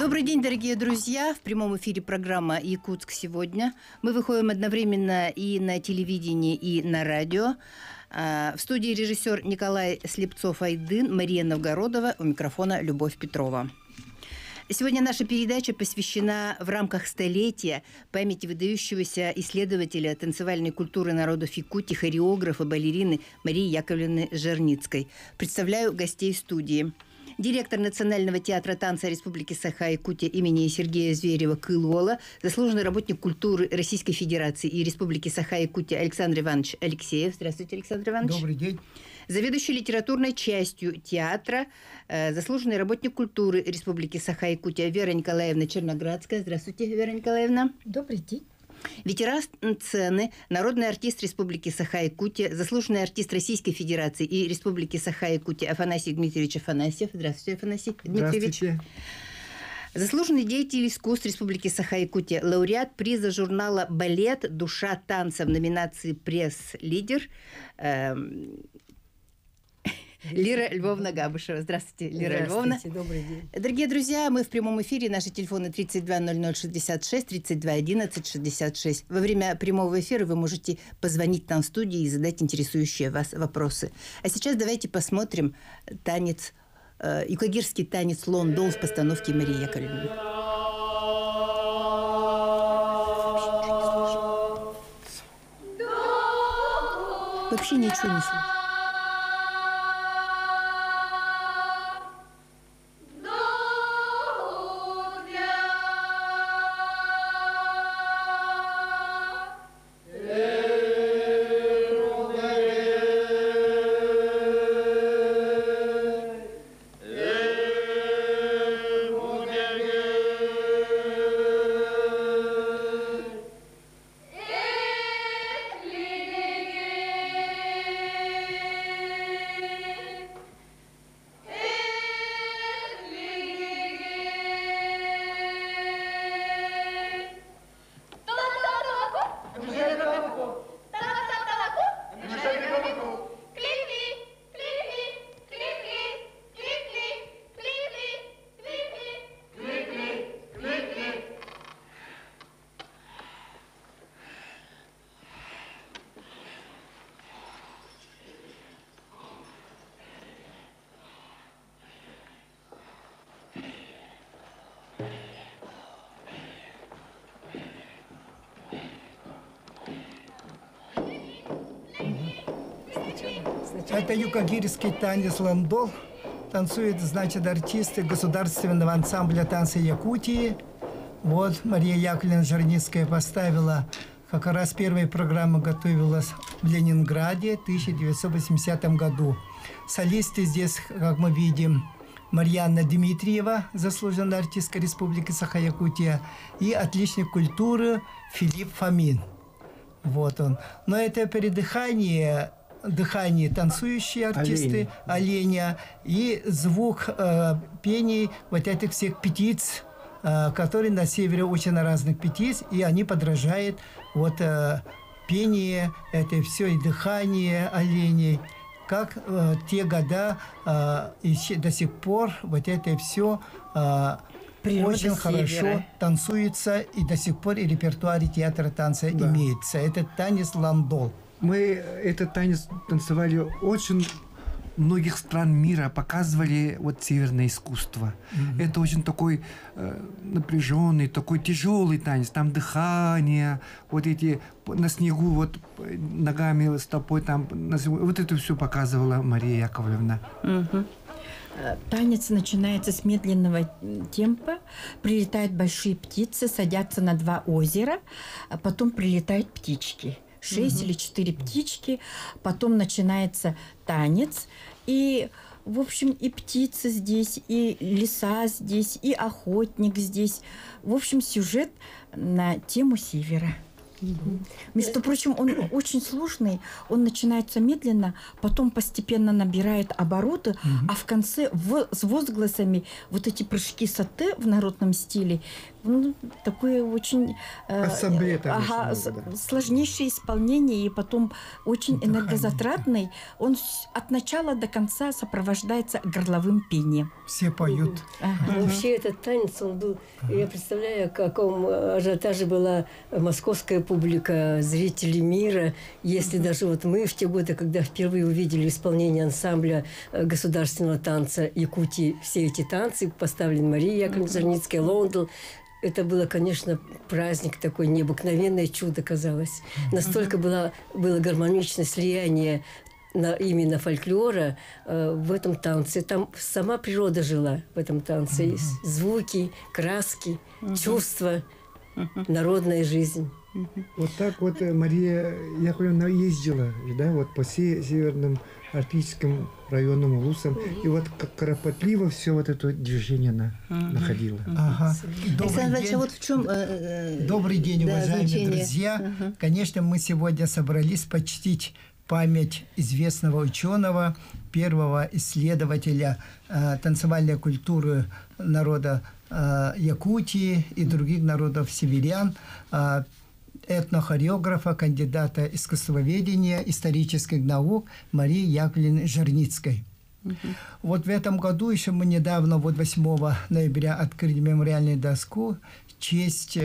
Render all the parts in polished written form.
Добрый день, дорогие друзья! В прямом эфире программа «Якутск сегодня». Мы выходим одновременно и на телевидении, и на радио. В студии режиссер Николай Слепцов-Айдын, Мария Новгородова, у микрофона Любовь Петрова. Сегодня наша передача посвящена в рамках столетия памяти выдающегося исследователя танцевальной культуры народов Якутии, хореографа, балерины Марии Яковлевны Жарницкой. Представляю гостей студии. Директор Национального театра танца Республики Саха-Якутия имени Сергея Зверева Кылола, заслуженный работник культуры Российской Федерации и Республики Саха-Якутия Александр Иванович Алексеев. Здравствуйте, Александр Иванович. Добрый день. Заведующий литературной частью театра, заслуженный работник культуры Республики Саха-Якутия Вера Николаевна Черноградская. Здравствуйте, Вера Николаевна. Добрый день. Ветеран сцены, народный артист Республики Саха-Якутия, заслуженный артист Российской Федерации и Республики Саха-Якутия Афанасий Дмитриевич Афанасьев. Здравствуйте, Афанасий Дмитриевич. Здравствуйте. Заслуженный деятель искусств Республики Саха-Якутия, лауреат приза журнала «Балет. Душа танца» в номинации «Пресс-лидер». Лира Львовна Габышева. Здравствуйте, Лира Львовна. Добрый день. Дорогие друзья, мы в прямом эфире. Наши телефоны 320066, 321166. Во время прямого эфира вы можете позвонить нам в студию и задать интересующие вас вопросы. А сейчас давайте посмотрим танец, юкагирский танец «Лондон» в постановке Марии Яковлевны. Вообще ничего не слышно. Это юкагирский танец «Лондон». Танцуют, значит, артисты государственного ансамбля танца Якутии. Вот Мария Яковлевна Жарницкая поставила, как раз первая программа готовилась в Ленинграде в 1980 году. Солисты здесь, как мы видим, Марьяна Дмитриева, заслуженная артистка Республики Саха-Якутия, и отличник культуры Филипп Фомин. Вот он. Но это передыхание танцующие артисты, оленя, и звук пений вот этих всех птиц, которые на севере очень разных птиц, и они подражают вот пение, это все и дыхание оленей, как те года и до сих пор вот это все очень хорошо танцуется, и до сих пор и репертуаре театра танца имеется. Это танец «Лондон». Мы этот танец танцевали очень многих стран мира, показывали вот северное искусство. Это очень такой напряженный, такой тяжелый танец. Там дыхание, вот эти на снегу, вот ногами, стопой там, вот это все показывала Мария Яковлевна. Танец начинается с медленного темпа. Прилетают большие птицы, садятся на два озера, а потом прилетают птички. 6 или 4 птички, потом начинается танец, и, в общем, и птицы здесь, и лиса здесь, и охотник здесь. В общем, сюжет на тему севера. Между прочим, он очень сложный, он начинается медленно, потом постепенно набирает обороты, а в конце с возгласами вот эти прыжки сатэ в народном стиле Ну, такое очень Ассамблея там очень много, да. сложнейшее исполнение, и потом очень Это энергозатратный. Он от начала до конца сопровождается горловым пением. Все поют. Ага. Вообще этот танец, он был, я представляю, в каком ажиотаже была московская публика, зрители мира. Если даже вот мы в те годы, когда впервые увидели исполнение ансамбля государственного танца Якутии, все эти танцы, поставлены Мария Яковлевна Жарницкая, Лондон, это было, конечно, праздник такой, необыкновенное чудо казалось. Настолько было гармоничное слияние именно фольклора в этом танце. Там сама природа жила в этом танце. И звуки, краски, чувства, народная жизнь. Вот так вот Мария Яковлевна ездила, да, вот по северным арктическим районам, улусам, и вот как кропотливо все вот это движение она находила. Ага. Александр Иванович, а вот в чем Добрый день, да, уважаемые значение? друзья. Конечно, мы сегодня собрались почтить память известного ученого, первого исследователя танцевальной культуры народа Якутии и других народов северян, этнохореографа, кандидата искусствоведения, исторических наук Марии Яковлевны Жарницкой. Вот в этом году еще мы недавно, вот 8 ноября, открыли мемориальную доску в честь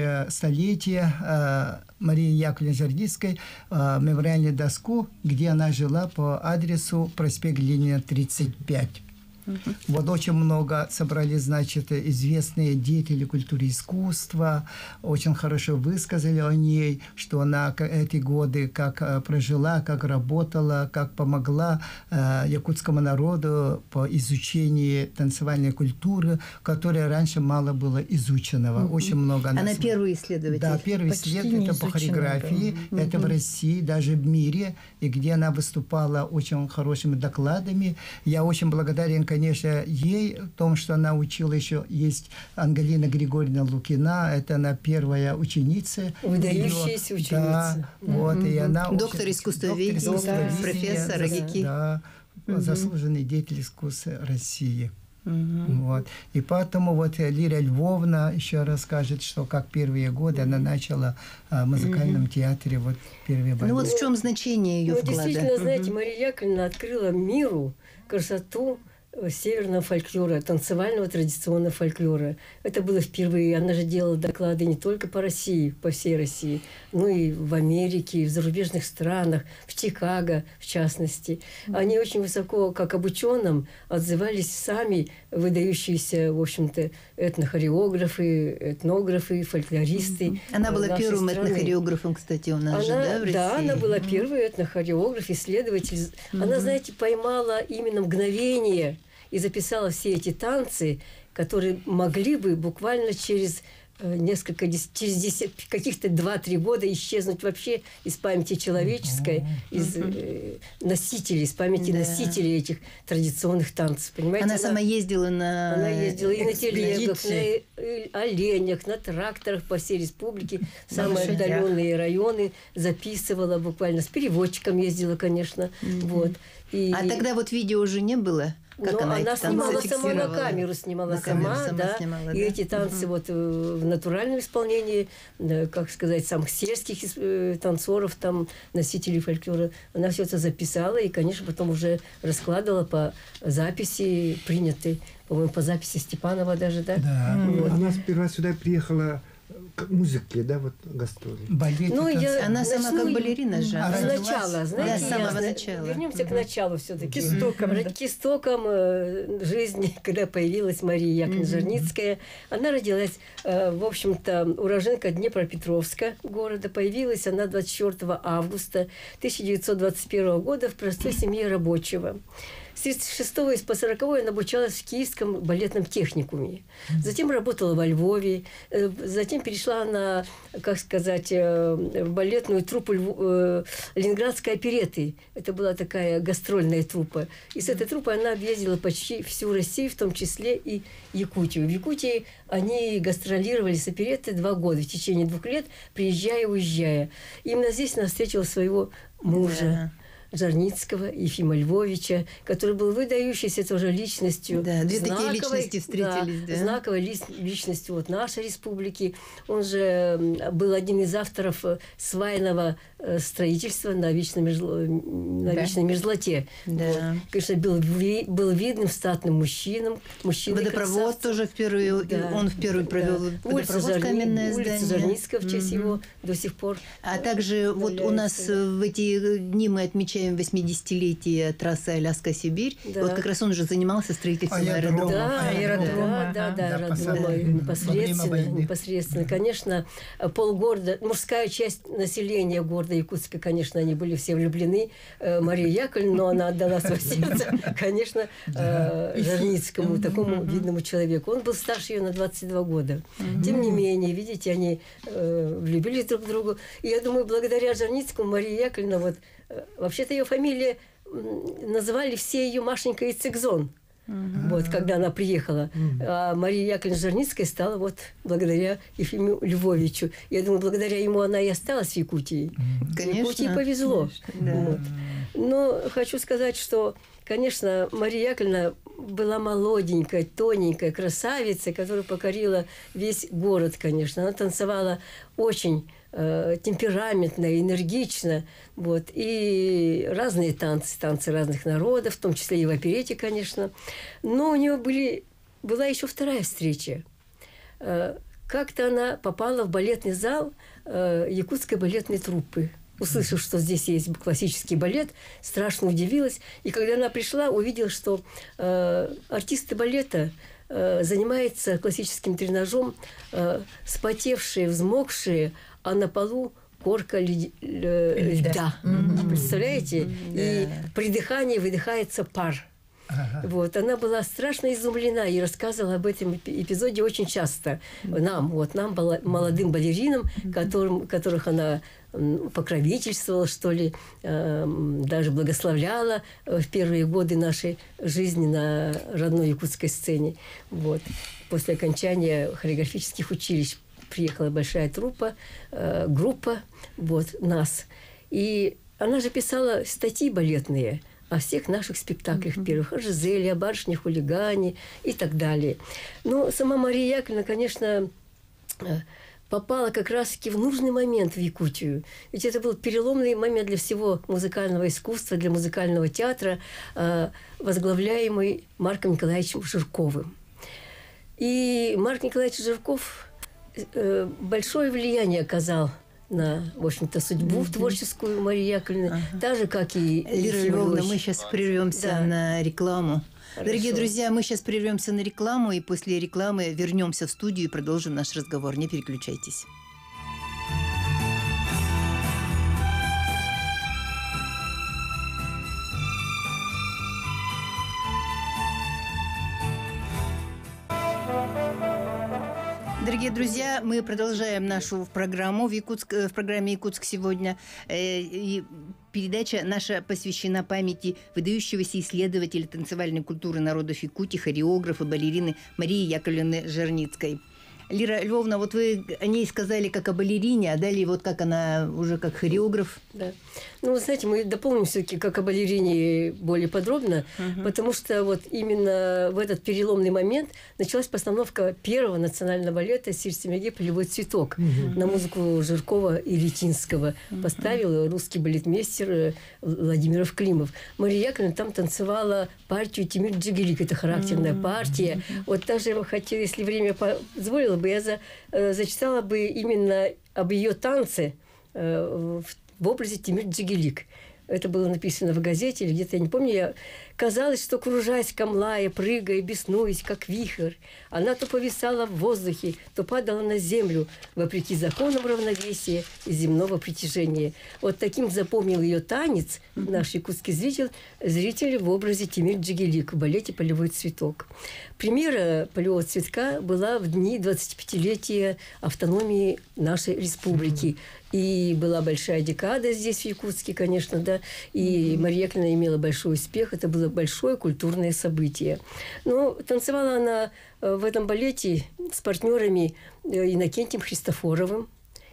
столетия Марии Яковлевны Жарницкой, мемориальную доску, где она жила по адресу проспект Ленина, 35. Вот очень много собрались, значит, известные деятели культуры и искусства, очень хорошо высказали о ней, что она эти годы как прожила, как работала, как помогла якутскому народу по изучению танцевальной культуры, которая раньше мало было изученного. Очень много. Она первый исследователь. Да, первый исследователь по хореографии. Это в России, даже в мире, и где она выступала очень хорошими докладами. Я очень благодарен, конечно, ей в том, что она учила еще. Есть Ангелина Григорьевна Лукина, это она первая ученица. Выдающаяся ученица. Да, вот, и она Доктор искусствоведения, профессор АГИКИ. Да, заслуженный деятель искусства России. Вот. И поэтому вот Лира Львовна еще расскажет, что как первые годы она начала в музыкальном театре вот первые Ну вот в чем значение ее Ну, вклада? действительно, знаете, Мария Яковлевна открыла миру красоту северного фольклора, танцевального традиционного фольклора. Это было впервые. Она же делала доклады не только по России, по всей России, но и в Америке, и в зарубежных странах, в Чикаго, в частности. Они очень высоко, как об ученом, отзывались сами выдающиеся, в общем-то, этнохореографы, этнографы, фольклористы. Она была нашей первым страны. этнохореографом, кстати, у нас же, да, в России? Да, она была первый этнохореограф, исследователь. Она, знаете, поймала именно мгновение и записала все эти танцы, которые могли бы буквально через каких-то 2-3 года исчезнуть вообще из памяти человеческой, из носителей, из памяти носителей этих традиционных танцев. Понимаете? Она сама ездила на... Она ездила и на телегах, экспедиции. на оленях, на тракторах по всей республике, в самые отдаленные районы, записывала буквально, с переводчиком ездила, конечно. Вот. И... А тогда вот видео уже не было? Как Но она она эти танцы снимала сама на фиксировала? камеру, снимала На камеру сама, сама да. снимала, И да. эти танцы вот в натуральном исполнении, как сказать, самых сельских танцоров, там, носителей фольклора, она все это записала и, конечно, потом уже раскладывала по записи принятой, по-моему, по записи Степанова даже, да? Да. Вот. Она сперва сюда приехала к музыке, да, вот гастроли. Балет, Ну, я Она сама как начну балерина же. А с родилась? начала, знаете, Да, с самого я- начала. Вернемся к началу все-таки. К истокам, да. К истокам жизни, когда появилась Мария Яковлевна Жарницкая. Она родилась, в общем-то, уроженка Днепропетровска города. Появилась она 24 августа 1921 года в простой семье рабочего. С 36 по 40 она обучалась в Киевском балетном техникуме. Затем работала во Львове. Затем перешла на, как сказать, в балетную труппу Ленинградской оперетты. Это была такая гастрольная труппа. И с этой труппой она объездила почти всю Россию, в том числе и Якутию. В Якутии они гастролировали с опереттой 2 года. В течение 2 лет, приезжая и уезжая. Именно здесь она встретила своего мужа. Жарницкого, Ефима Львовича, который был выдающейся тоже личностью. Да, две такие личности встретились. Да. Знаковой личностью вот нашей республики. Он же был одним из авторов свайного строительства на Вечной мерзлоте. Да. Вот. Конечно, был видным статным мужчиной. Водопровод тоже он впервые провел водопровод, каменное здание. Улица Жарницкого в честь его до сих пор. А также вот у нас в эти дни мы отмечаем 80-летие трассы Аляска-Сибирь. Да. Вот как раз он же занимался строительством аэродрома. Да, аэродрома, непосредственно. Конечно, полгорода, мужская часть населения города Якутска, конечно, они были все влюблены. Мария Яковлевна, но она отдала свое сердце, конечно, Жарницкому, такому видному человеку. Он был старше ее на 22 года. Тем не менее, видите, они влюбились друг в друга. И я думаю, благодаря Жарницкому Мария Яковлевна, вот, вообще-то ее фамилия называли все ее Машенька и Цигзон. Вот, когда она приехала. А Мария Яковлевна Жарницкая стала вот благодаря Ефиму Львовичу. Я думаю, благодаря ему она и осталась в Якутии. Конечно. В Якутии повезло. Да. Вот. Но хочу сказать, что, конечно, Мария Яковлевна была молоденькая, тоненькая, красавица, которая покорила весь город, конечно. Она танцевала очень темпераментно, энергично. Вот. И разные танцы разных народов, в том числе и в оперете, конечно. Но у нее была еще вторая встреча. Как-то она попала в балетный зал якутской балетной труппы. Услышав, что здесь есть классический балет, страшно удивилась. И когда она пришла, увидела, что артисты балета занимаются классическим тренажом, спотевшие, взмокшие, а на полу корка льда. Представляете? И при дыхании выдыхается пар. Вот. Она была страшно изумлена и рассказывала об этом эпизоде очень часто. Нам, молодым балеринам, которых она покровительствовала, что ли, даже благословляла в первые годы нашей жизни на родной якутской сцене. Вот. После окончания хореографических училищ приехала большая группа, нас. И она же писала статьи балетные о всех наших спектаклях первых, о Жизели, о барышне-хулигане и так далее. Но сама Мария Яковлевна, конечно, попала как раз-таки в нужный момент в Якутию. Ведь это был переломный момент для всего музыкального искусства, для музыкального театра, возглавляемый Марком Николаевичем Жирковым. И Марк Николаевич Жирков большое влияние оказал на, в общем-то, судьбу творческую Марии Яковлевны, так же, как и Лира Львовна, мы сейчас прервемся на рекламу. Хорошо. Дорогие друзья, мы сейчас прервемся на рекламу, и после рекламы вернемся в студию и продолжим наш разговор. Не переключайтесь. Дорогие друзья, мы продолжаем нашу программу в программе «Якутск сегодня». И передача наша посвящена памяти выдающегося исследователя танцевальной культуры народов Якутии, хореографа, балерины Марии Яковлевны Жарницкой. Лира Львовна, вот вы о ней сказали как о балерине, а далее вот как она уже как хореограф. Да. Ну, вы знаете, мы дополним все-таки как о балерине более подробно, потому что вот именно в этот переломный момент началась постановка первого национального балета «Сирь-Семерге. Полевой цветок» на музыку Жиркова и Летинского. Поставил русский балетмейстер Владимиров Климов. Мария Яковлевна там танцевала партию «Тимир Джигелик». Это характерная партия. Вот даже я бы хотела, если время позволило бы, я зачитала бы именно об ее танце в образе Тимир Джигелик. Это было написано в газете или где-то, я не помню. Казалось, что, кружась, камлая, прыгая, беснуясь, как вихрь, она то повисала в воздухе, то падала на землю, вопреки законам равновесия и земного притяжения. Вот таким запомнил ее танец наш якутский зритель в образе Тимир Джигелик в балете «Полевой цветок». Премьера «Полевого цветка» была в дни 25-летия автономии нашей республики. И была большая декада здесь, в Якутске, конечно, да. И Мария Яковлевна имела большой успех. Это было большое культурное событие. Но танцевала она в этом балете с партнерами Иннокентием Христофоровым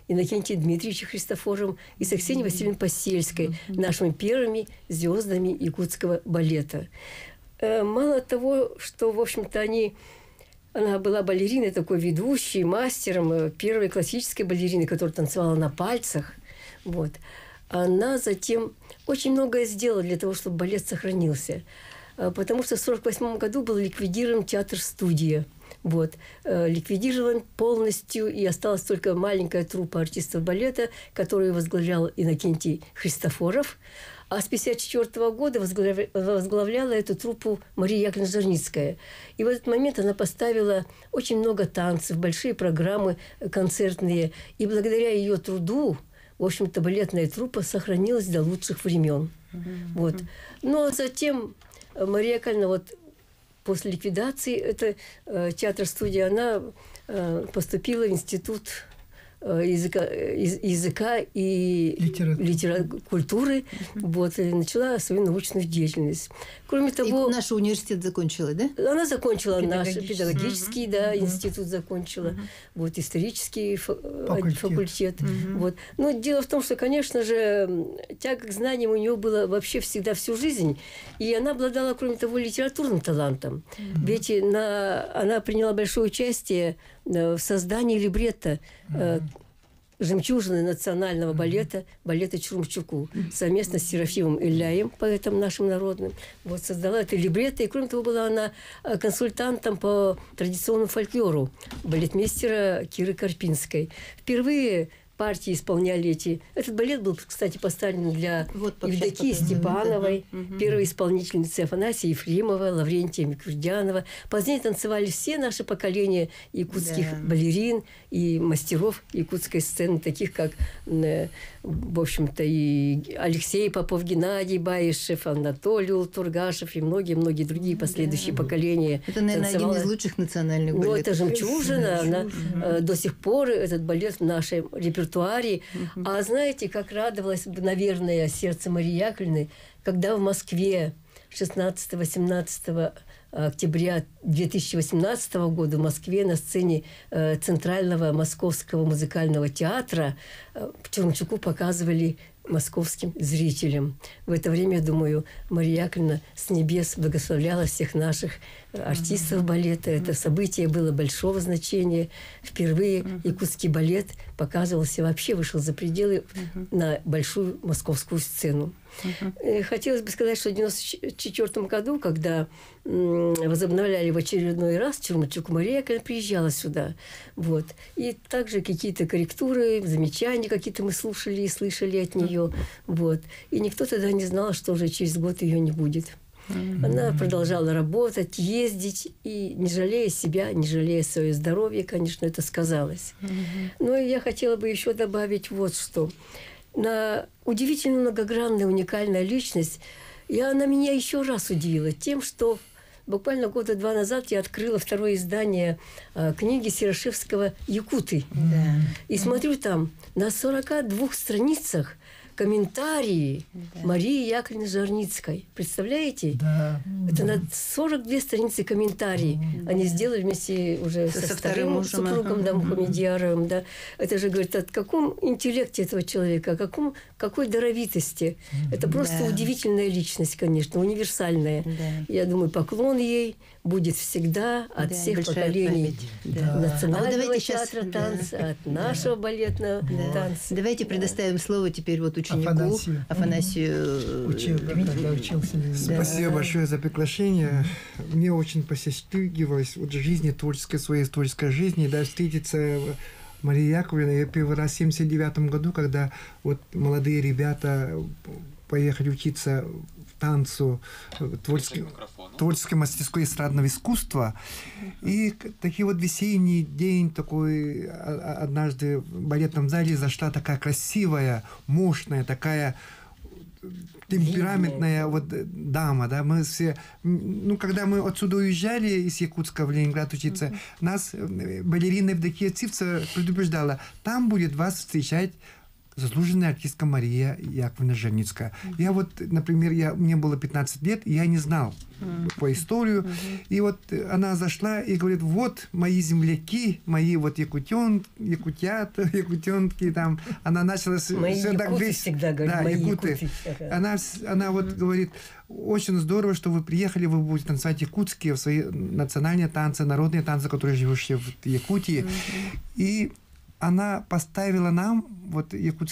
Иннокентием Дмитриевичем Христофоровым и с Аксенией Васильевной Посельской, нашими первыми звездами якутского балета. Мало того, что, в общем-то, она была балериной, такой ведущей, мастером, первой классической балерины, которая танцевала на пальцах. Вот. Она затем очень многое сделала для того, чтобы балет сохранился. Потому что в 1948 году был ликвидирован театр-студия. Вот. Ликвидирован полностью, и осталась только маленькая труппа артистов балета, которую возглавлял Иннокентий Христофоров. А с 1954 года возглавляла эту труппу Мария Яковлевна Жарницкая. И в этот момент она поставила очень много танцев, большие программы концертные. И благодаря ее труду, в общем-то, балетная труппа сохранилась до лучших времен. Вот. Ну, а затем Мария Яковлевна, вот после ликвидации театр-студия, она поступила в институт языка и культуры, вот, и начала свою научную деятельность. Кроме того... И наш университет закончила, да? Она закончила наш педагогический, институт закончила, вот, исторический факультет. Вот. Но дело в том, что, конечно же, тяга к знаниям у нее была вообще всегда всю жизнь, и она обладала, кроме того, литературным талантом. Ведь она приняла большое участие в создании либретто «Жемчужины национального балета Чурумчуку» совместно с Серафимом Ильяем, поэтом нашим народным. Вот, создала это либретто, и, кроме того, была она консультантом по традиционному фольклору балетмейстера Киры Карпинской. Впервые партии исполняли Этот балет был, кстати, поставлен для Евдокии Степановой, первой исполнительницы Афанасия Ефремова, Лаврентия Микурдянова. Позднее танцевали все наши поколения якутских балерин и мастеров якутской сцены, таких как, в общем-то, и Алексей Попов, Геннадий Баишев, Анатолий Тургашев и многие-многие другие последующие поколения. Это, наверное, один из лучших национальных балетов. Ну, это «Жемчужина». Она, до сих пор этот балет в нашем репертуаре. А знаете, как радовалось, наверное, сердце Марии Яковлевны, когда в Москве 16-18 октября 2018 года в Москве на сцене Центрального Московского музыкального театра Чурумчуку показывали московским зрителям. В это время, я думаю, Мария Яковлевна с небес благословляла всех наших артистов балета. Это событие было большого значения. Впервые якутский балет показывался, вообще вышел за пределы на большую московскую сцену. Хотелось бы сказать, что в 1994 году, когда возобновляли в очередной раз Чурумчук, Мария Яковлевна приезжала сюда. Вот. И также какие-то корректуры, замечания какие-то мы слушали и слышали от нее. Вот. И никто тогда не знал, что уже через год ее не будет. Она продолжала работать, ездить, и не жалея себя, не жалея свое здоровье, конечно, это сказалось. Но я хотела бы еще добавить вот что. Удивительно многогранная, уникальная личность. И она меня еще раз удивила тем, что буквально года 2 назад я открыла второе издание книги Серошевского «Якуты». И смотрю там на 42 страницах комментарии Марии Яковлевны Жарницкой. Представляете? Да. Это на 42 страницы комментарий. Они сделали вместе уже со вторым супругом, Мухамедьяровым. Да. Это же говорит о каком интеллекте этого человека, о какой даровитости. Это просто удивительная личность, конечно, универсальная. Я думаю, поклон ей будет всегда от всех поколений национального театра танца, от нашего балетного танца. Давайте предоставим слово теперь вот ученику Афанасию. Спасибо большое за приглашение. Мне очень посчастливилось в жизни, своей творческой жизни, встретиться Марии Яковлевной. Я первый раз в 1979 году, когда вот молодые ребята поехали учиться в танцу, творческой мастерской эстрадного искусства. И такой вот весенний день, такой однажды в балетном зале зашла такая красивая, мощная, такая темпераментная вот дама, да, мы все, когда мы отсюда уезжали из Якутска в Ленинград учиться, нас балерина Евдокия Цивцева предупреждала, там будет вас встречать заслуженная артистка Мария Яковлевна Жарницкая. Я вот, например, мне было 15 лет, и я не знал по историю. И вот она зашла и говорит, вот мои земляки, мои вот якутянки, там. Она начала... Мои якуты всегда говорят, да, мои якуты. Она вот говорит, очень здорово, что вы приехали, вы будете танцевать якутские, свои национальные танцы, народные танцы, которые живут в Якутии. И она поставила нам, вот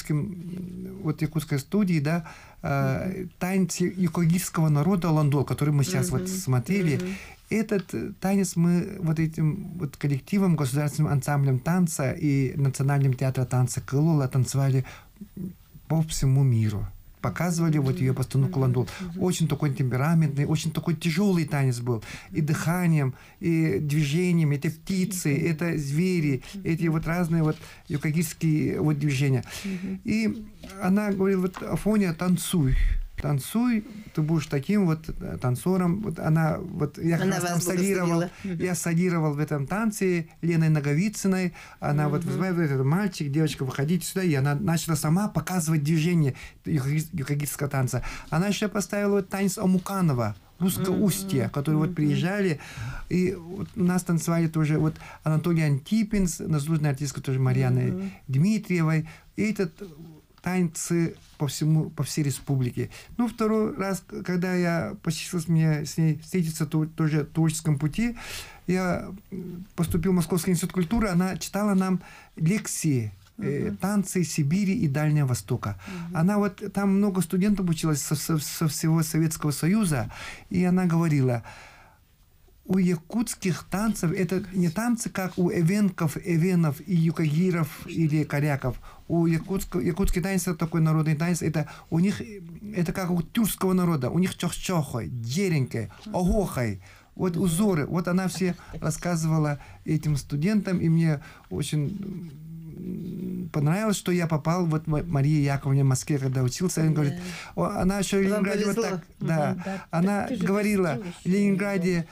якутской студии, да, танец юкагирского народа ландол, который мы сейчас вот смотрели. Этот танец мы вот этим вот коллективом, государственным ансамблем танца и Национальным театром танца Кылула танцевали по всему миру. Показывали вот ее постановку ландол. Очень такой темпераментный, очень такой тяжелый танец был. И дыханием, и движением, это птицы, это звери, эти вот разные вот юкагирские вот движения. И она говорила, вот Афоня, танцуй, ты будешь таким вот танцором. Вот она, вот я как раз там солировал в этом танце Леной Наговицыной. Она вот вызывает этот мальчик, девочка, выходите сюда. И она начала сама показывать движение юкагирского танца. Она еще поставила вот танец Амуканова, русское устье, которые вот приезжали, и вот у нас танцевали тоже вот Анатолий Антипин, заслуженная артистка тоже Марьяной Дмитриевой. И этот танцы по всей республике. Ну, второй раз, когда я посчастливилось мне с ней встретиться тоже в творческом пути, я поступил в Московский институт культуры, она читала нам лекции танцы Сибири и Дальнего Востока. Она вот, там много студентов училась со всего Советского Союза, и она говорила, у якутских танцев, это не танцы, как у эвенков, эвенов и юкагиров или коряков. У якутский танец, это такой народный танец, это у них, это как у тюркского народа, у них чох-чохой, деренькой, огохой, вот узоры. Вот она все рассказывала этим студентам, и мне очень понравилось, что я попал вот в Марии Яковлевне в Москве, когда учился. Она говорит, она еще в Ленинграде вот так, да, она говорила, в Ленинграде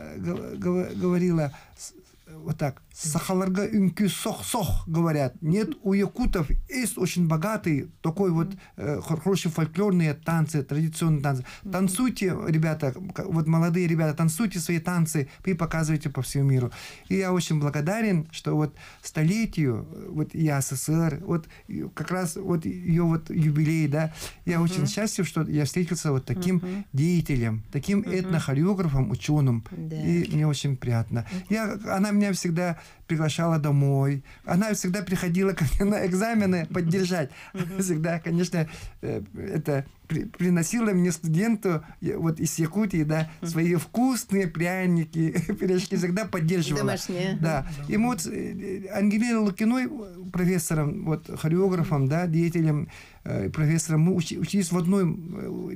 говорила вот так, сахаларга үнкü сох-сох, говорят. Нет, у якутов есть очень богатый такой вот хорошие фольклорные танцы, традиционные танцы. Танцуйте, ребята, вот молодые ребята, танцуйте свои танцы и показывайте по всему миру. И я очень благодарен, что вот столетию вот СССР, вот как раз вот ее вот юбилей, да, я очень счастлив, что я встретился вот таким деятелем, таким этнохореографом, ученым. И мне очень приятно. Она меня всегда приглашала домой. Она всегда приходила ко мне на экзамены поддержать. Всегда, конечно, это приносила мне студенту вот из Якутии, да, свои вкусные пряники, пирожки, всегда поддерживала. Домашние. Да. И мы вот с Ангелиной Лукиной, профессором, вот, хореографом, да, деятелем, профессором, мы учились в одном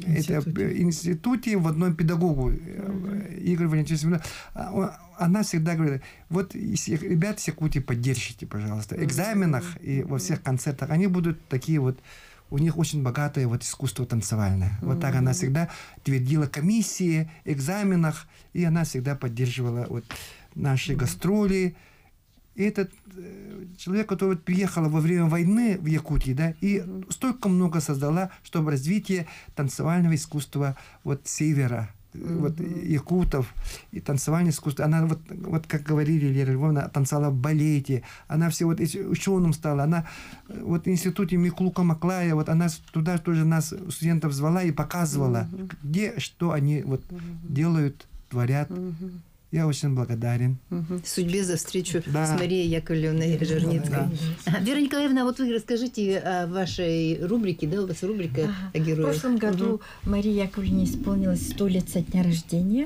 институте, в одном педагогу, Игорь Валентинович. Она всегда говорит, вот ребят из Якутии поддержите, пожалуйста, в экзаменах и во всех концертах. Они будут такие вот, у них очень богатое вот искусство танцевальное. Вот так она всегда твердила комиссии, экзаменах, и она всегда поддерживала вот наши гастроли. И этот человек, который вот приехал во время войны в Якутии, да, и столько много создала, чтобы развитие танцевального искусства вот севера, вот якутов и танцевальное искусство. Она вот как говорили Лера Львовна, танцевала в балете. Она все вот ученым стала. Она вот в институте Миклука Маклая, вот она туда тоже нас, студентов, звала и показывала, где, что они вот делают, творят. Я очень благодарен. Судьбе за встречу с Марией Яковлевной Жарницкой. Вера Николаевна, вот вы расскажите о вашей рубрике, да, у вас рубрика о героях. В прошлом году Марии Яковлевне исполнилось 100 лет со дня рождения.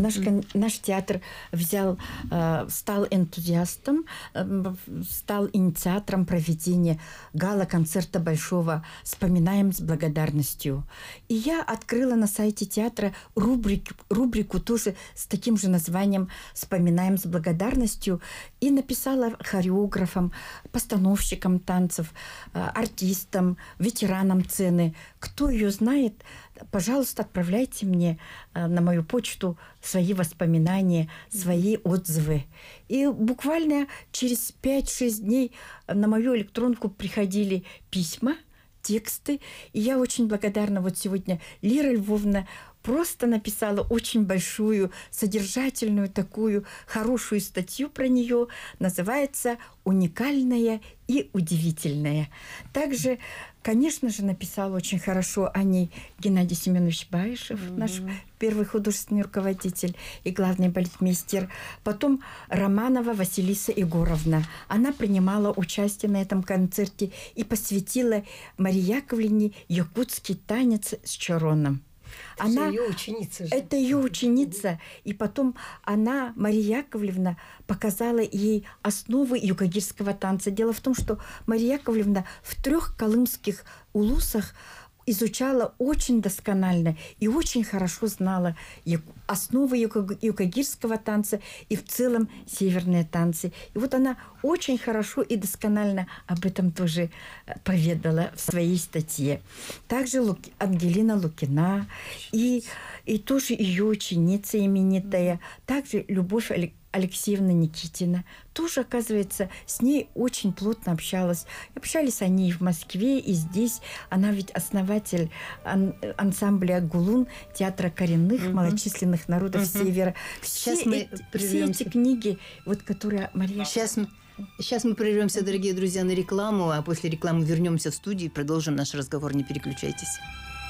Наш театр стал энтузиастом, стал инициатором проведения гала-концерта большого «Вспоминаем с благодарностью». И я открыла на сайте театра рубрику тоже с таким же названием воспоминанием, вспоминаем с благодарностью. И написала хореографам, постановщикам танцев, артистам, ветеранам сцены. Кто ее знает, пожалуйста, отправляйте мне на мою почту свои воспоминания, свои отзывы. И буквально через 5-6 дней на мою электронку приходили письма, тексты. И я очень благодарна. Вот сегодня Лира Львовна просто написала очень большую, содержательную, такую хорошую статью про нее. Называется «Уникальная и удивительная». Также, конечно же, написал очень хорошо о ней Геннадий Семенович Баишев, наш первый художественный руководитель и главный балетмейстер. Потом Романова Василиса Егоровна. Она принимала участие на этом концерте и посвятила Марии Яковлевне якутский танец с чароном. Она ее ученица же. Это ее ученица. И потом она, Мария Яковлевна, показала ей основы юкагирского танца. Дело в том, что Мария Яковлевна в 3 колымских улусах изучала очень досконально и очень хорошо знала основы юкагирского танца и в целом северные танцы. И вот она очень хорошо и досконально об этом тоже поведала в своей статье. Также Ангелина Лукина и тоже ее ученица именитая. Также Любовь Алексеевна Никитина. Тоже, оказывается, с ней очень плотно общалась. Общались они и в Москве, и здесь. Она ведь основатель ансамбля «Гулун», театра коренных, малочисленных народов Севера. Все эти книги, вот, которые Мария... Сейчас мы прервемся, дорогие друзья, на рекламу, а после рекламы вернемся в студию и продолжим наш разговор. Не переключайтесь.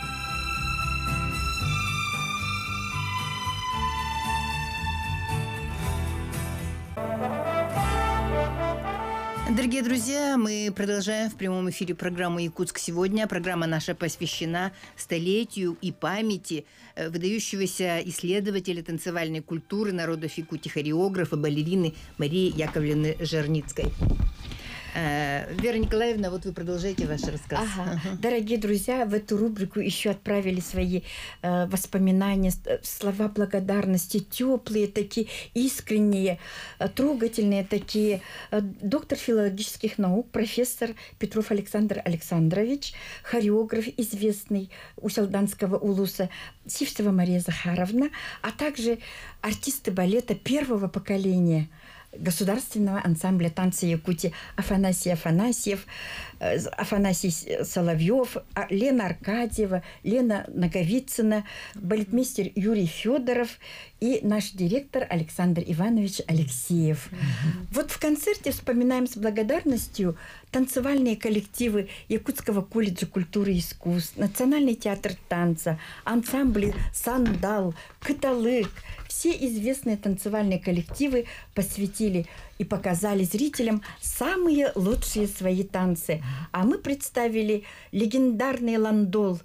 Дорогие друзья, мы продолжаем в прямом эфире программу «Якутск сегодня». Программа наша посвящена столетию и памяти выдающегося исследователя танцевальной культуры народов Якутии, хореографа, балерины Марии Яковлевны Жарницкой. Вера Николаевна, вот вы продолжаете ваш рассказ. Дорогие друзья, в эту рубрику еще отправили свои воспоминания, слова благодарности, теплые такие, искренние, трогательные такие. Доктор филологических наук, профессор Петров Александр Александрович, хореограф известный Усялданского улуса, Сивцева Мария Захаровна, а также артисты балета первого поколения Государственного ансамбля танца Якутии Афанасий Афанасьев, Афанасий Соловьев, Лена Аркадьева, Лена Наговицына, балетмейстер Юрий Федоров и наш директор Александр Иванович Алексеев. Вот в концерте вспоминаем с благодарностью танцевальные коллективы Якутского колледжа культуры и искусств, Национальный театр танца, ансамбли «Сандал», «Кыталык». Все известные танцевальные коллективы посвятили и показали зрителям самые лучшие свои танцы. А мы представили легендарный ландол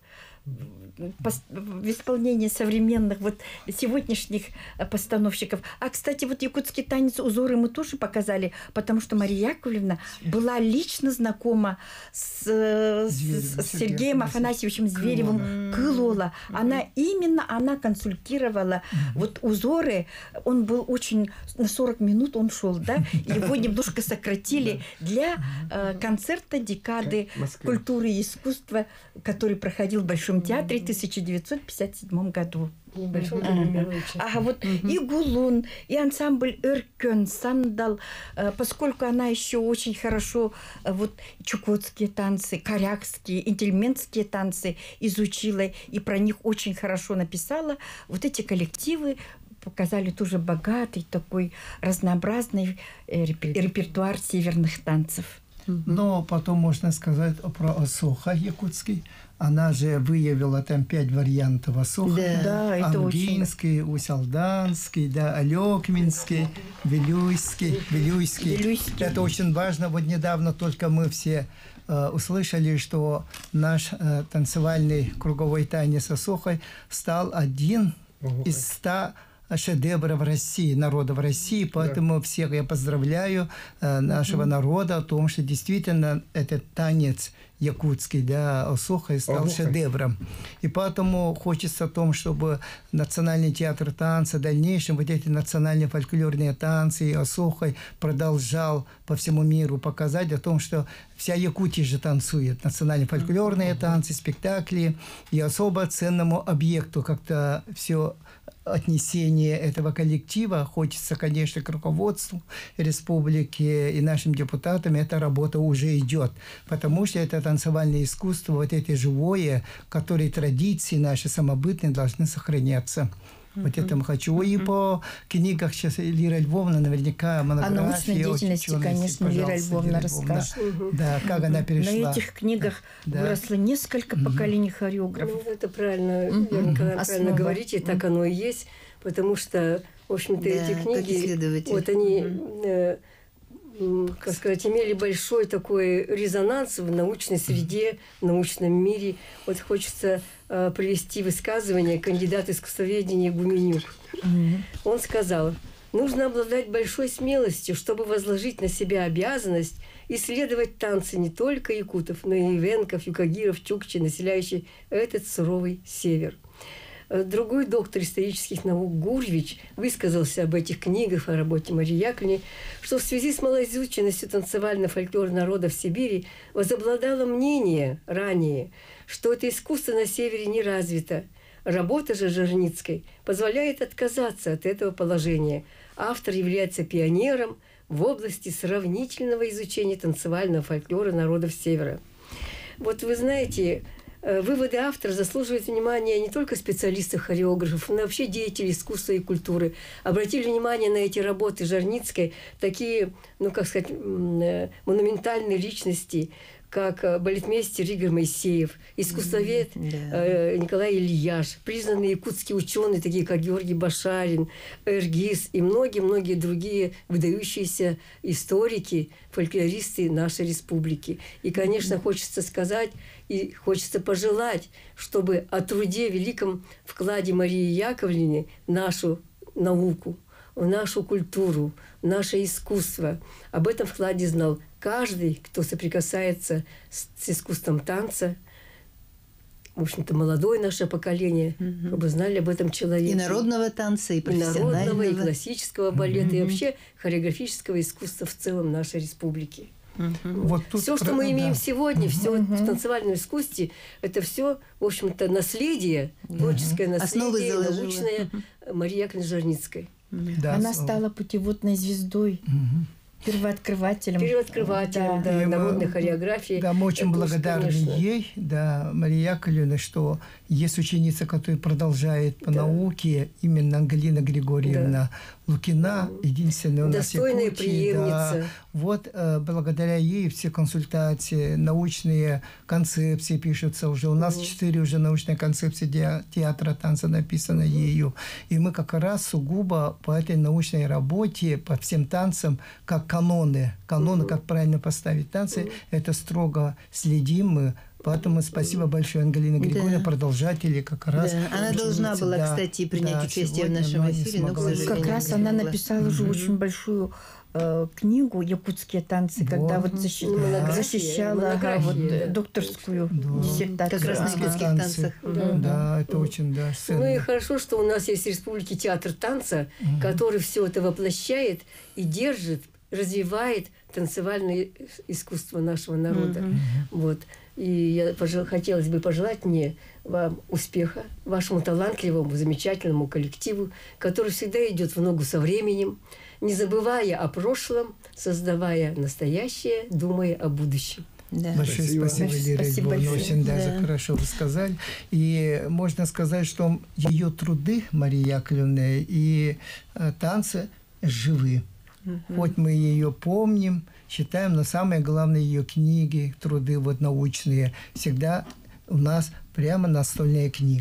в исполнении современных вот сегодняшних постановщиков. А, кстати, вот якутский танец «Узоры» мы тоже показали, потому что Мария Яковлевна была лично знакома с Сергеем Афанасьевичем Зверевым Кылола. Она консультировала вот «Узоры». Он был очень... На 40 минут он шел, да? Его немножко сократили для концерта декады культуры и искусства, который проходил в Большом театре в 1957 году. Вот и Гулун, и ансамбль Эркён, Сандал, поскольку она еще очень хорошо вот чукотские танцы, корякские, интельментские танцы изучила и про них очень хорошо написала, вот эти коллективы показали тоже богатый такой разнообразный репертуар северных танцев. Но потом можно сказать про Осоха якутский. Она же выявила там 5 вариантов Осоха. Да, это Ангинский, Усялданский, да, Алекминский, Вилюйский. Это очень важно. Вот недавно только мы все услышали, что наш танцевальный круговой танец Осохой стал один из 100 шедевров России, народов России. Поэтому всех я поздравляю нашего народа о том, что действительно этот танец якутский, да, Осохой стал шедевром. И поэтому хочется о том, чтобы Национальный театр танца, в дальнейшем вот эти национальные фольклорные танцы и Осохой продолжал по всему миру показать о том, что вся Якутия же танцует. Национальные фольклорные танцы, спектакли. И особо ценному объекту как-то все отнесение этого коллектива хочется, конечно, к руководству республики и нашим депутатам. Эта работа уже идет, потому что это танцевальное искусство, вот это живое, которые традиции наши самобытные должны сохраняться. Вот это хочу. И по книгах сейчас Лира Львовна наверняка монография. О научной деятельности, конечно, Лира Львовна расскажет. Да, как она перешла. На этих книгах выросло несколько поколений хореографов. Ну, это правильно, Николай, правильно говорите, так оно и есть, потому что, в общем-то, эти книги, вот они, как сказать, имели большой такой резонанс в научной среде, в научном мире. Вот хочется привести высказывание кандидата искусствоведения Гуменюк. Он сказал: нужно обладать большой смелостью, чтобы возложить на себя обязанность исследовать танцы не только якутов, но и ивенков, юкагиров, чукчи, населяющих этот суровый север. Другой доктор исторических наук Гурьевич высказался об этих книгах, о работе Марии Яковлевны, что в связи с малоизученностью танцевально-фольклора народов Сибири возобладало мнение ранее, что это искусство на севере не развито. Работа же Жирницкой позволяет отказаться от этого положения. Автор является пионером в области сравнительного изучения танцевального фольклора народов Севера. Вот вы знаете, выводы автора заслуживают внимания не только специалистов-хореографов, но и вообще деятелей искусства и культуры. Обратили внимание на эти работы Жирницкой такие, ну, как сказать, монументальные личности, как балетмейстер Игорь Моисеев, искусствовед Николай Ильяш, признанные якутские ученые, такие как Георгий Башарин, Эргиз и многие-многие другие выдающиеся историки, фольклористы нашей республики. И, конечно, хочется сказать и хочется пожелать, чтобы о труде, великом вкладе Марии Яковлевны в нашу науку, в нашу культуру, в наше искусство, об этом вкладе знал каждый, кто соприкасается с искусством танца, в общем-то, молодое наше поколение, чтобы знали об этом человеке. И народного танца, и профессионального. И народного, и классического балета, и вообще хореографического искусства в целом нашей республики. Вот все, что мы имеем сегодня, все в танцевальном искусстве, это все, в общем-то, наследие, творческое наследие, научное Марии Яковлевны Жирницкой. Да, она стала путеводной звездой, первооткрывателем. Первооткрывателем, да, народной хореографии. Да, мы очень это благодарны ей, да, Марии Яковлевне, что есть ученица, которая продолжает по науке, именно Ангелина Григорьевна Лукина, единственная у нас достойная Якутии, преемница. Да. Вот благодаря ей все консультации, научные концепции пишутся уже. У нас 4 уже научные концепции театра танца написаны ею. И мы как раз сугубо по этой научной работе, по всем танцам, как каноны, как правильно поставить танцы, это строго следим мы. Поэтому спасибо большое, Ангелина Григорьевна, продолжатели как раз. Да. Она должна была, кстати, принять участие в нашем эфире, но, к сожалению, как раз она написала уже очень большую книгу «Якутские танцы», когда вот защищала докторскую диссертацию. Как раз на якутских танцах. Да, это очень ценно. Ну и хорошо, что у нас есть в республике театр танца, который все это воплощает и держит, развивает танцевальное искусство нашего народа. Вот. И хотелось бы пожелать мне вам успеха, вашему талантливому, замечательному коллективу, который всегда идет в ногу со временем, не забывая о прошлом, создавая настоящее, думая о будущем. Да. Большое спасибо, Лира Львовна, очень даже хорошо вы сказали. И можно сказать, что ее труды, Марии Яковлевны, и танцы живы. Хоть мы ее помним, считаем, но самое главное, ее книги, труды вот научные, всегда у нас прямо настольная книга.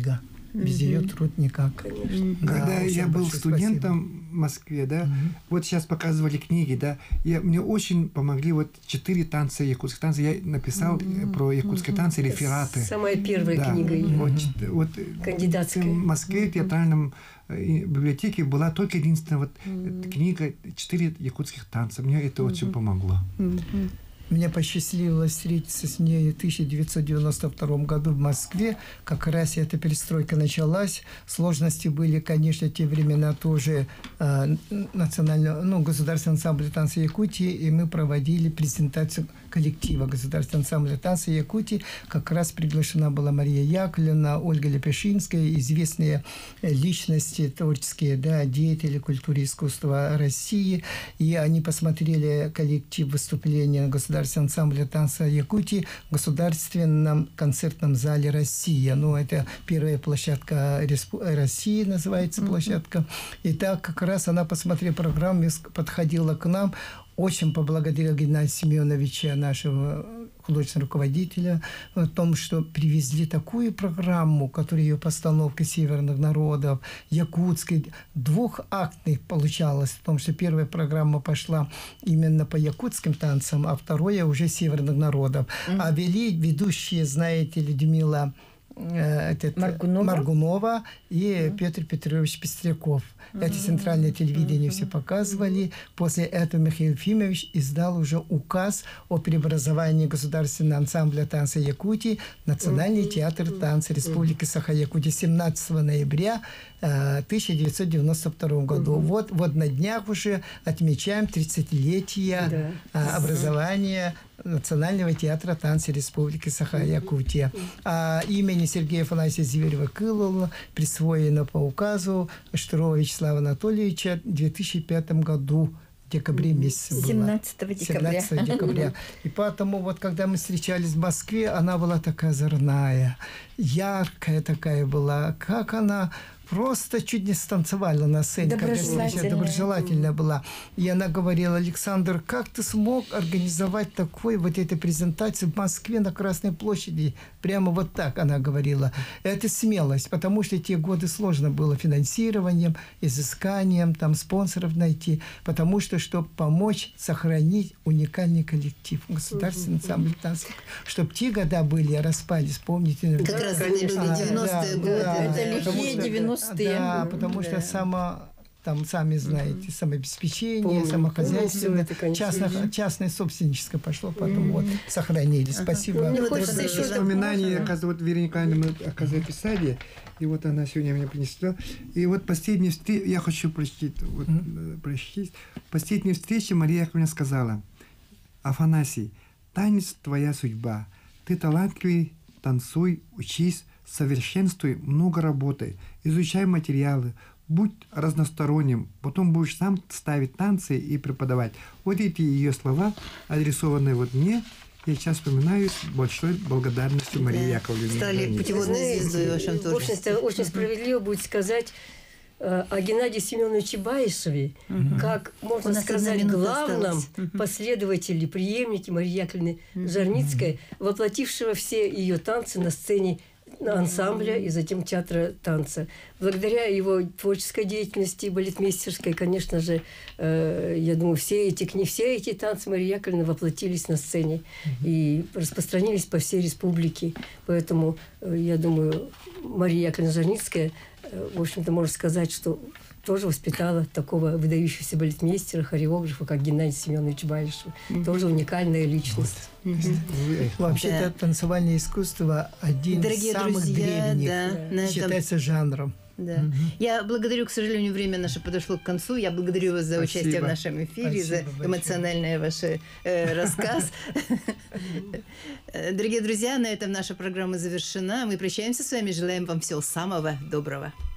Без ее труд никак. Конечно. Да, Когда я всем был большое студентом в Москве, да, вот сейчас показывали книги, да, мне очень помогли вот 4 танца якутских танцев. Я написал про якутские танцы рефераты. Самая первая Да. книга ее. Вот Кандидатская. в Москве в театральном библиотеке была только единственная вот книга 4 якутских танца. Мне это очень помогло. Мне посчастливилось встретиться с ней в 1992 году в Москве. Как раз эта перестройка началась. Сложности были, конечно, в те времена тоже государственный ансамбль танца Якутии, и мы проводили презентацию коллектива государственного ансамбля танца Якутии. Как раз приглашена была Мария Яковлевна, Ольга Лепешинская, известные личности творческие, да, деятели культуры и искусства России. И они посмотрели коллектив выступления государственного ансамбля танца Якутии в Государственном концертном зале «Россия». Ну, это первая площадка России, называется площадка. И так как раз она, посмотрев программу, подходила к нам, очень поблагодарила Геннадия Семеновича, нашего художественного руководителя, о том, что привезли такую программу, которая ее постановка северных народов, якутской, двухактных получалось, в том, что первая программа пошла именно по якутским танцам, а вторая уже северных народов. А вели ведущие, знаете, Людмила Маргунова и Петр Петрович Пестряков. Это центральное телевидение все показывали. После этого Михаил Ефимович издал уже указ о преобразовании Государственного ансамбля танца Якутии в Национальный театр танца Республики Саха-Якутия 17 ноября 1992 году. Вот на днях уже отмечаем 30-летие образования Национального театра танца Республики Саха-Якутия. А имени Сергея Афанасьевича Зверева-Кылова присвоено по указу Штырова Вячеслава Анатольевича в 2005 году. В декабре месяце было. 17 декабря. И поэтому вот когда мы встречались в Москве, она была такая озорная, яркая такая была. Как она просто чуть не станцевала на сцене. Доброжелательная была. И она говорила: Александр, как ты смог организовать такой вот эту презентацию в Москве на Красной площади? Прямо вот так она говорила. Это смелость, потому что те годы сложно было финансированием, изысканием, там спонсоров найти, потому что, чтобы помочь сохранить уникальный коллектив государственный ансамбль танца, чтобы те года были, распались, помните? Как раз это были 90-е годы. Это лихие 90-е. Да, потому что там, сами знаете, самообеспечение, самохозяйственное, частное собственническое пошло, поэтому вот сохранили. Спасибо. Ну, Вот воспоминания, оказывается, вот Вероника Анна, мы, оказывается, писали, и вот она сегодня мне принесла. И вот последняя встреча, я хочу прочесть. Последняя встреча Мария Яковлевна сказала: Афанасий, танец твоя судьба. Ты талантливый, танцуй, учись, совершенствуй, много работай, изучай материалы, будь разносторонним, потом будешь сам ставить танцы и преподавать. Вот эти ее слова, адресованные вот мне, я сейчас вспоминаю с большой благодарностью Марии Яковлевны. Стали путеводной звездой в вашем творчестве. Очень справедливо будет сказать о Геннадии Семеновиче Баишеве, как, можно сказать, главном последователе, преемнике Марии Яковлевны Жарницкой, воплотившего все ее танцы на сцене ансамбля и затем театра танца. Благодаря его творческой деятельности, балетмейстерской, конечно же, я думаю, все эти танцы Марии Яковлевны воплотились на сцене и распространились по всей республике. Поэтому, я думаю, Мария Яковлевна Жарницкая, в общем-то, можно сказать, что тоже воспитала такого выдающегося балетмейстера, хореографа, как Геннадий Семенович Баишев. Тоже уникальная личность. Вообще-то танцевальное искусство один из самых древних, считается жанром. Да. Я благодарю, к сожалению, время наше подошло к концу. Я благодарю вас за участие в нашем эфире, за эмоциональный ваш рассказ. Дорогие друзья, на этом наша программа завершена. Мы прощаемся с вами, желаем вам всего самого доброго.